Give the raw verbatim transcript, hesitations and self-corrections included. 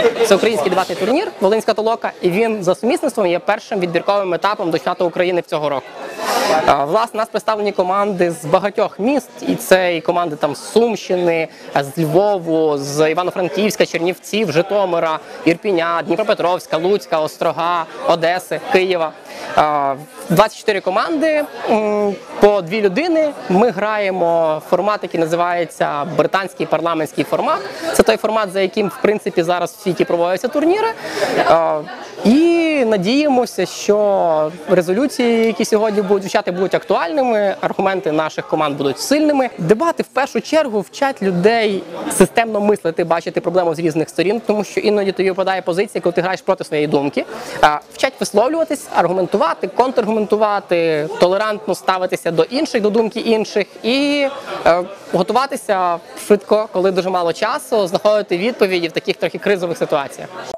Це український дебатний турнір «Волинська толока», і він за сумісництвом є першим відбірковим етапом до чемпіонату України цього року. Власне, у нас представлені команди з багатьох міст, і це і команди там з Сумщини, з Львову, з Івано-Франківська, Чернівців, Житомира, Ірпіня, Дніпропетровська, Луцька, Острога, Одеси, Києва. двадцять чотири команди, по дві людини. Ми граємо формат, який називається британський парламентський формат. Це той формат, за яким, в принципі, зараз в світі проводяться турніри. І надіємося, що резолюції, які сьогодні будуть звучати, будуть актуальними, аргументи наших команд будуть сильними. Дебати, в першу чергу, вчать людей системно мислити, бачити проблему з різних сторін, тому що іноді тобі випадає позиція, коли ти граєш проти своєї думки. Вчать висловлюватись, аргументувати, контраргументувати, толерантно ставитися до інших, до думки інших і е, готуватися швидко, коли дуже мало часу, знаходити відповіді в таких трохи кризових ситуаціях.